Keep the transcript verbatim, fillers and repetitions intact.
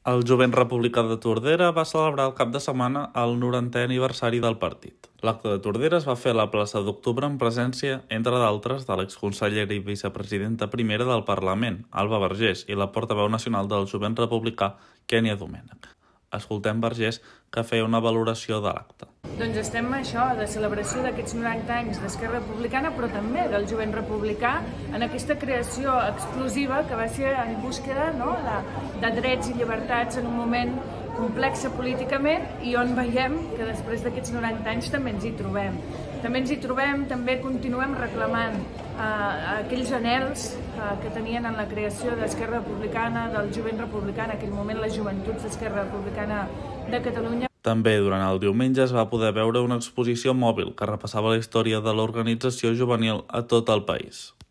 El Jovent Republicà de Tordera va celebrar el cap de setmana el norantè aniversari del partit. L'acte de Tordera es va fer a la plaça d'Octubre en presència, entre d'altres, de l'exconsellera i vicepresidenta primera del Parlament, Alba Vergés, i la portaveu nacional del Jovent Republicà, Kènia Domènech. Escoltem Vergés, que feia una valoració de l'acte. Doncs estem això, de celebració d'aquests noranta anys d'Esquerra Republicana, però també del Jovent Republicà, en aquesta creació exclusiva que va ser en búsqueda no, de, de drets i llibertats en un moment complex políticament i on veiem que després d'aquests noranta anys també ens hi trobem. També ens hi trobem, també continuem reclamant eh, aquells anhels eh, que tenien en la creació d'Esquerra Republicana, del Jovent Republicà, en aquell moment les joventuts d'Esquerra Republicana de Catalunya. També durant el diumenge es va poder veure una exposició mòbil que repassava la història de l'organització juvenil a tot el país.